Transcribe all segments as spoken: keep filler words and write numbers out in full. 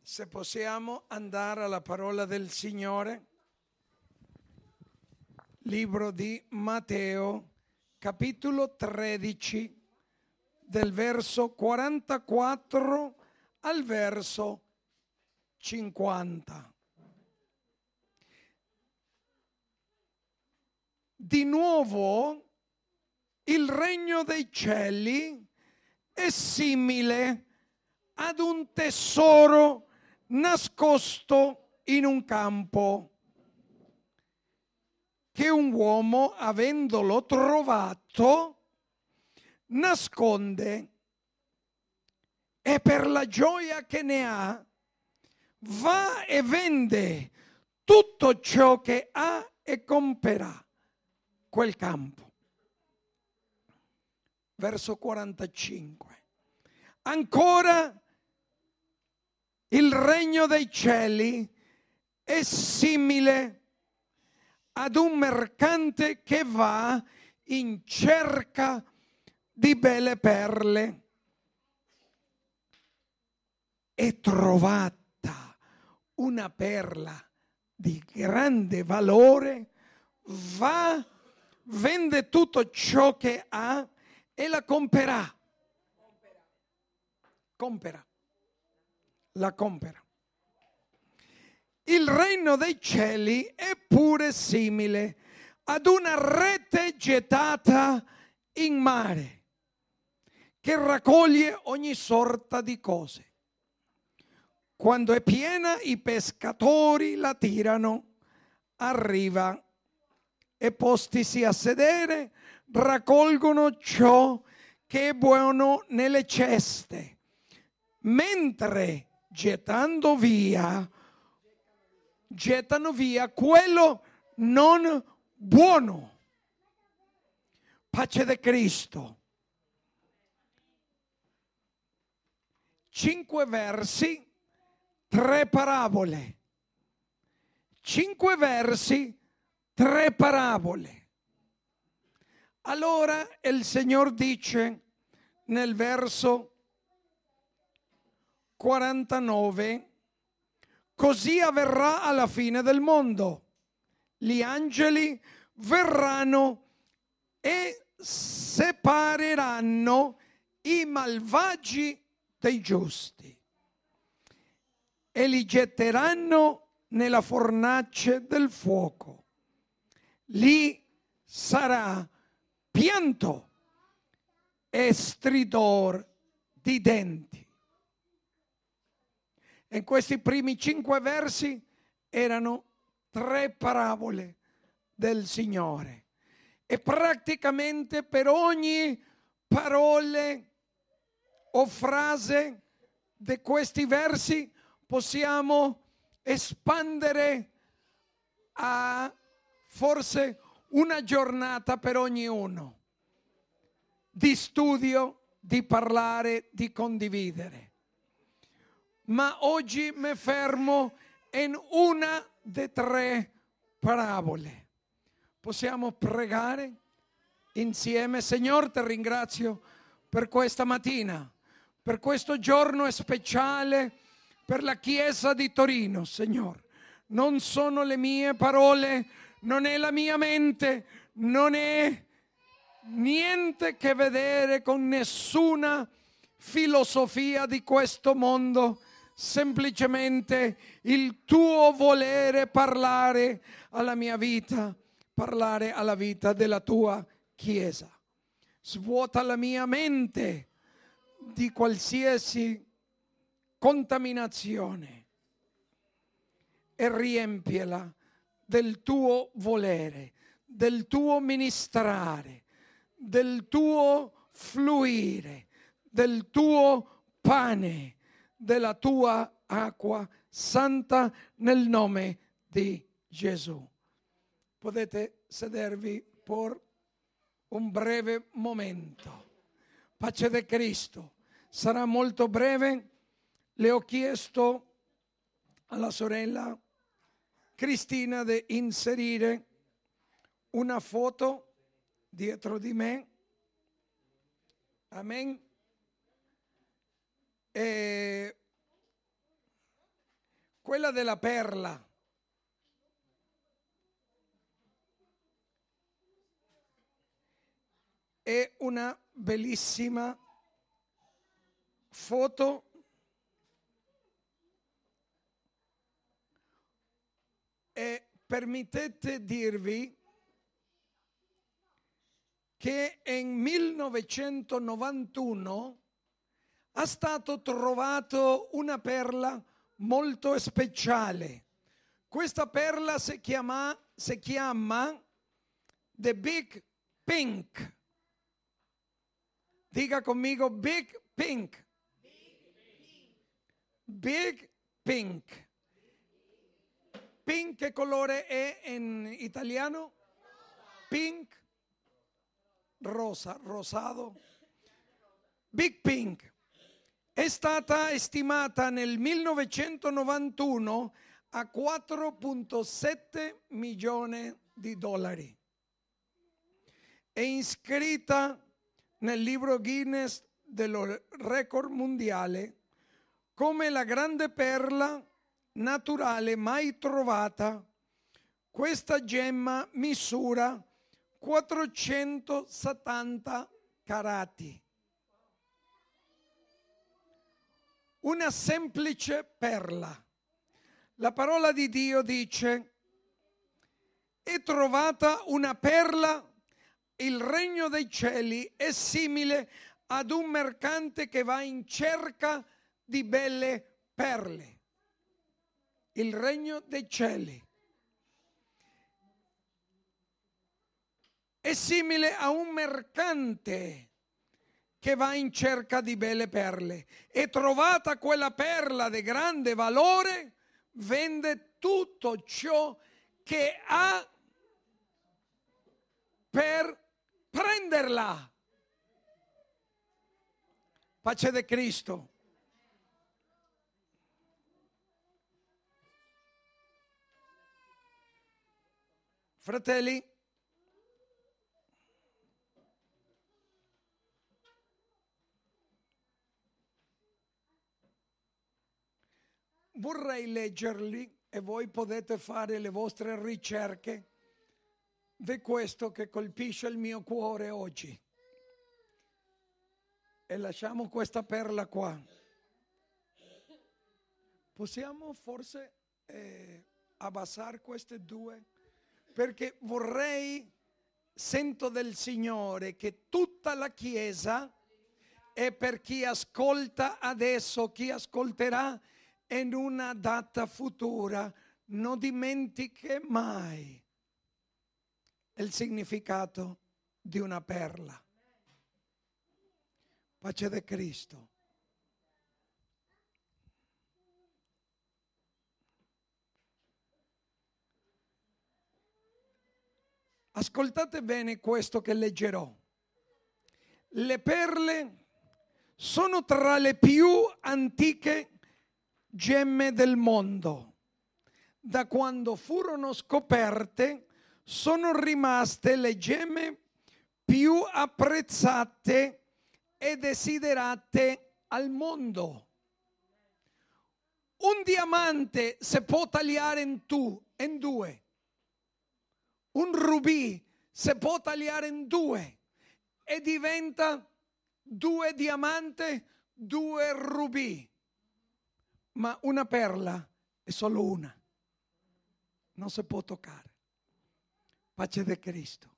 Se possiamo andare alla parola del Signore, libro di Matteo, capitolo tredici, del verso quarantaquattro al verso cinquanta. Di nuovo, il regno dei cieli è simile ad un tesoro nascosto in un campo, che un uomo, avendolo trovato, nasconde e per la gioia che ne ha va e vende tutto ciò che ha e comprerà quel campo. Verso quarantacinque. Ancora, il regno dei cieli è simile ad un mercante che va in cerca di belle perle e, trovata una perla di grande valore, va, vende tutto ciò che ha e la comprerà. Compera. La compera. Il regno dei cieli è pure simile ad una rete gettata in mare, che raccoglie ogni sorta di cose. Quando è piena, i pescatori la tirano a riva e, postisi a sedere, raccolgono ciò che è buono nelle ceste, mentre gettando via, gettano via quello non buono. Pace di Cristo. Cinque versi, tre parabole. Cinque versi, tre parabole. Allora il Signore dice nel verso quarantanove: così avverrà alla fine del mondo. Gli angeli verranno e separeranno i malvagi dei giusti e li getteranno nella fornace del fuoco. Lì sarà pianto e stridor di denti. In questi primi cinque versi erano tre parabole del Signore, e praticamente per ogni parola o frase di questi versi possiamo espandere a forse una giornata per ognuno di studio, di parlare, di condividere. Ma oggi mi fermo in una delle tre parabole. Possiamo pregare insieme? Signore, ti ringrazio per questa mattina, per questo giorno speciale per la Chiesa di Torino, Signore. Non sono le mie parole, non è la mia mente, non è niente a che vedere con nessuna filosofia di questo mondo, semplicemente il tuo volere parlare alla mia vita, parlare alla vita della tua Chiesa. Svuota la mia mente di qualsiasi contaminazione e riempiela del tuo volere, del tuo ministrare, del tuo fluire, del tuo pane, della tua acqua santa, nel nome di Gesù. Potete sedervi per un breve momento. Pace di Cristo. Sarà molto breve. Le ho chiesto alla sorella Cristina di inserire una foto dietro di me. Amen. E quella della perla. È una bellissima foto e permettete dirvi che nel millenovecentonovantuno è stato trovato una perla molto speciale. Questa perla si chiama, si chiama The Big Pink. Dica conmigo Big Pink. Big Pink. Pink che colore è in italiano? Pink. Rosa, rosado. Big Pink è stata stimata nel millenovecentonovantuno a quattro virgola sette milioni di dollari. È iscritta nel libro Guinness del record mondiale come la grande perla naturale mai trovata. Questa gemma misura quattrocentosettanta carati. Una semplice perla. La parola di Dio dice: è trovata una perla, il regno dei cieli è simile ad un mercante che va in cerca di belle perle. Il regno dei cieli è simile a un mercante che va in cerca di belle perle. E trovata quella perla di grande valore, vende tutto ciò che ha per prenderla. Pace di Cristo. Fratelli, vorrei leggerli e voi potete fare le vostre ricerche di questo che colpisce il mio cuore oggi. E lasciamo questa perla qua. Possiamo forse eh, abbassare queste due? Perché vorrei, sento del Signore, che tutta la Chiesa, e per chi ascolta adesso, chi ascolterà in una data futura, non dimentichi mai il significato di una perla. Pace di Cristo. Ascoltate bene questo che leggerò. Le perle sono tra le più antiche gemme del mondo. Da quando furono scoperte sono rimaste le gemme più apprezzate e desiderate al mondo. Un diamante si può tagliare in, tu, in due. Un rubì si può tagliare in due e diventa due diamanti, due rubì. Ma una perla è solo una. Non si può toccare. Pace di Cristo.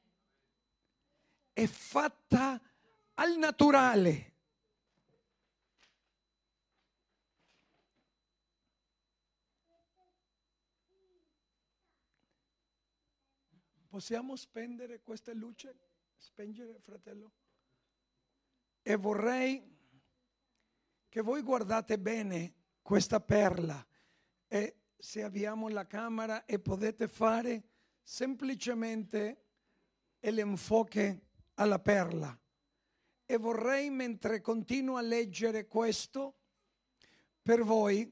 È fatta al naturale. Possiamo spendere questa luce? Spengere, fratello? E vorrei che voi guardate bene questa perla. E se abbiamo la camera e potete fare semplicemente l'enfoque alla perla. E vorrei, mentre continuo a leggere questo, per voi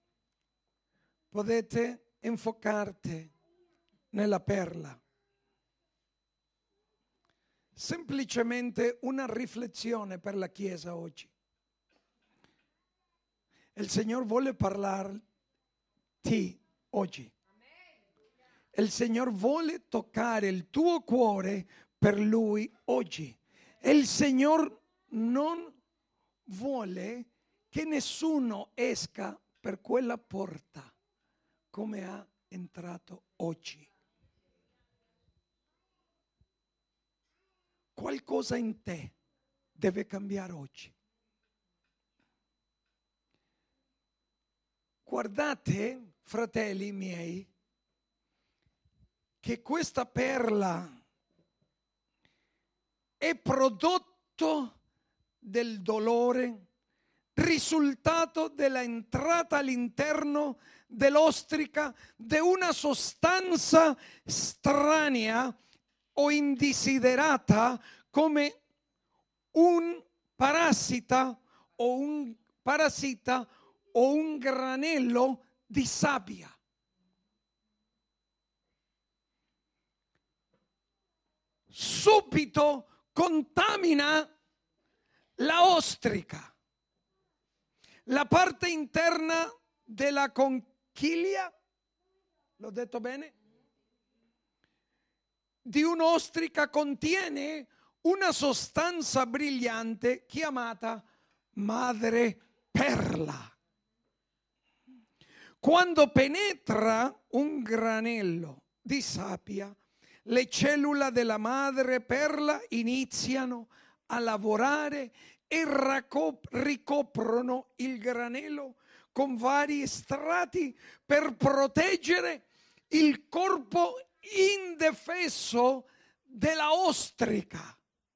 potete enfocarti nella perla. Semplicemente una riflessione per la Chiesa oggi. Il Signore vuole parlare oggi. Il Signore vuole toccare il tuo cuore per Lui oggi. E il Signore non vuole che nessuno esca per quella porta come ha entrato oggi. Qualcosa in te deve cambiare oggi. Guardate, fratelli miei, che questa perla è prodotto del dolore, risultato dell'entrata all'interno dell'ostrica di una sostanza estranea o indesiderata come un parassita o un parassita o un granello di sabbia. Subito contamina la ostrica, la parte interna della conchiglia, l'ho detto bene? Di un'ostrica contiene una sostanza brillante chiamata madreperla. Quando penetra un granello di sabbia, le cellule della madreperla iniziano a lavorare e ricoprono il granello con vari strati per proteggere il corpo indefeso della ostrica.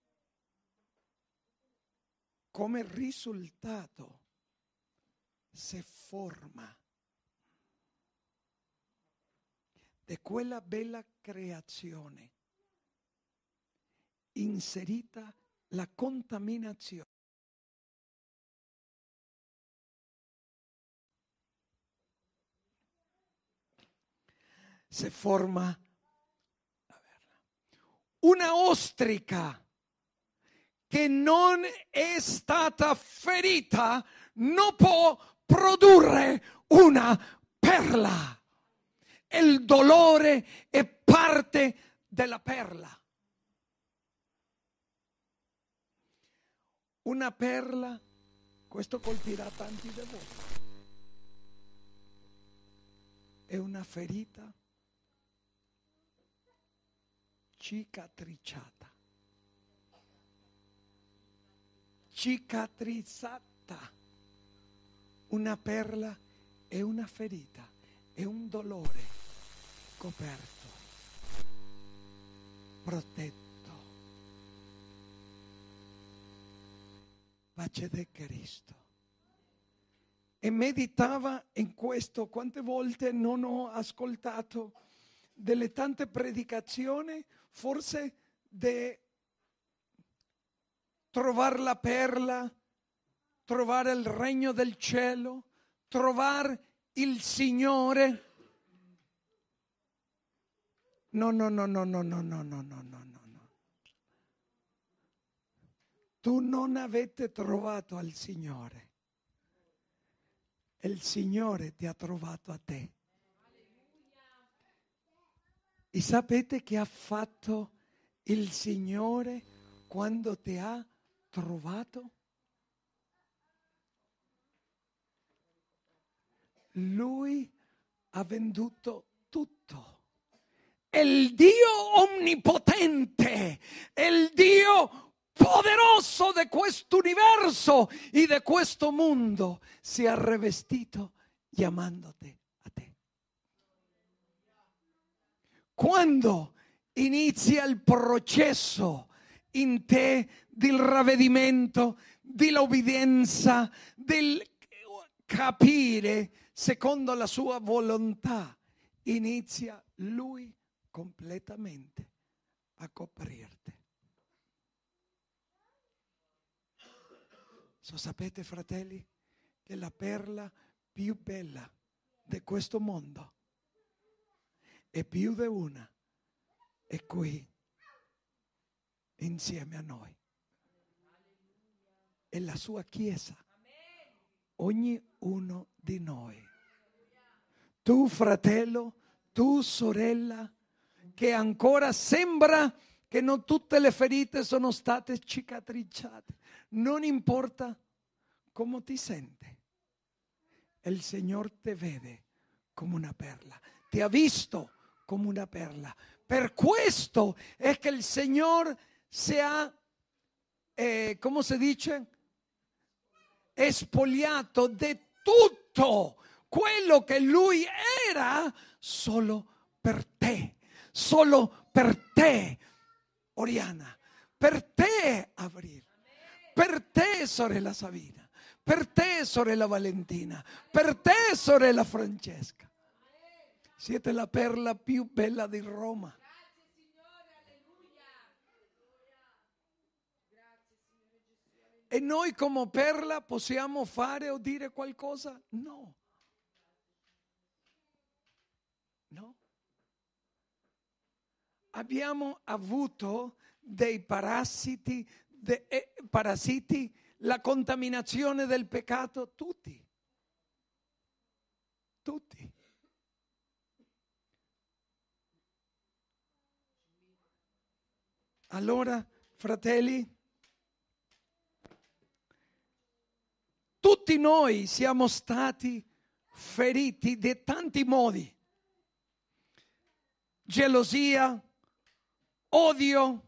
Come risultato si forma di quella bella creazione inserita la contaminazione. Si forma una ostrica che non è stata ferita, non può produrre una perla. Il dolore è parte della perla. Una perla, questo colpirà tanti di voi, è una ferita cicatriciata, cicatrizzata. Una perla è una ferita, è un dolore coperto, protetto. Pace di Cristo. E meditava in questo. Quante volte non ho ascoltato delle tante predicazioni, forse di trovare la perla, trovare il regno del cielo, trovare il Signore. No, no, no, no, no, no, no, no, no, no, no. Tu non avete trovato al Signore. Il Signore ti ha trovato a te. E sapete che ha fatto il Signore quando ti ha trovato? Lui ha venduto tutto. È il Dio onnipotente, è il Dio poderoso di questo universo e di questo mondo. Si è rivestito chiamandoti a te. Quando inizia il processo in te del ravvedimento, dell'obbedienza, del capire secondo la sua volontà, inizia Lui completamente a coprirti. So, sapete, fratelli, che la perla più bella di questo mondo e più di una è qui insieme a noi. È la sua Chiesa. Ognuno di noi. tu fratello, tu sorella, che ancora sembra che non tutte le ferite sono state cicatriciate. Non importa come ti senti, il Signore ti vede come una perla, ti ha visto come una perla. Per questo è che il Signore si ha, eh, come si dice, espoliato di tutto quello che Lui era solo per te, solo per te, Oriana, per te, Avril, per te, sorella Sabina, per te, sorella Valentina, per te, sorella Francesca. Siete la perla più bella di Roma. E noi come perla possiamo fare o dire qualcosa? No. No. Abbiamo avuto dei parassiti, de, eh, parassiti, la contaminazione del peccato, tutti. Tutti. Allora, fratelli, tutti noi siamo stati feriti di tanti modi. Gelosia, odio,